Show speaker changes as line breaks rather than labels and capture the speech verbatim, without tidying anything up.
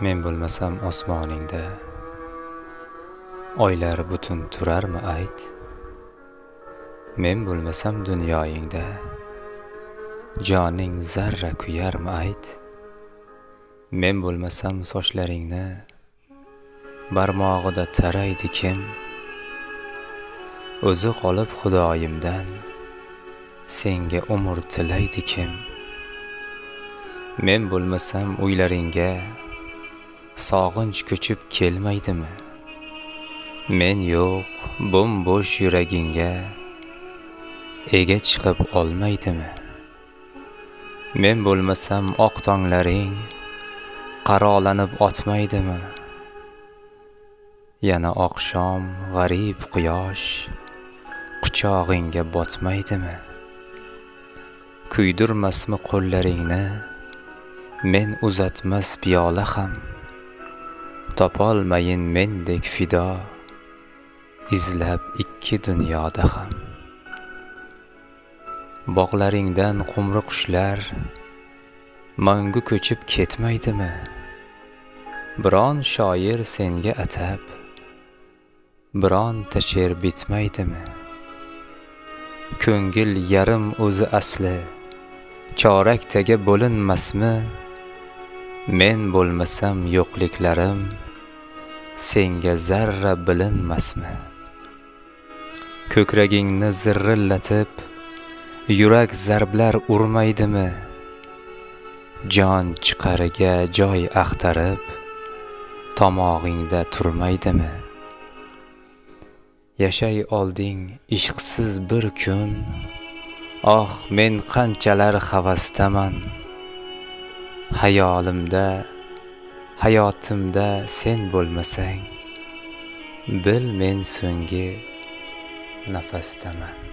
Men bo'lmasam osmoningda oylar butun turarmi ayt? Men bo'lmasam dunyoyingda joning zarra kuyarmi ayt? Men bo'lmasam sochlaringni barmog'ida taraydi kim? O'zi qolib Xudoyimdan senga umr tilaydi kim? Men bo'lmasam uylaringga sog'inch ko'chib kelmaydimi? Men yo'q bo'm-bo'sh yuragingga ega chiqib olmaydimi? Men bo'lmasam oq tonglaring qarolanib otmaydimi? Yana oqshom g'arib quyosh quchog'ingga botmaydimi? Kuydirmasmi qo'llaringni men uzatmas piyola ham? Topolmayin mendek fido izlab ikki dunyoda ham. Bog'laringdan qumri qushlar mangu ko'chib ketmaydimi? Biron shoir senga atab bironta she'r bitmaydimi? Ko'ngil yarim o'zi asli choraktaga bo'linmasmi? Men bo'lmasam yo'qliklarim senga zarra bilinmasmi? Ko'kragingni zirrillatib yurak zarblar urmaydimi? Jon chiqariga joy axtarib tomog'ingda turmaydimi? Yashay olding ishqsiz bir kun, oh men qanchalar havasdaman. Hayolimda, hayotimda sen bo'lmasang, bil men so'nggi nafasdaman.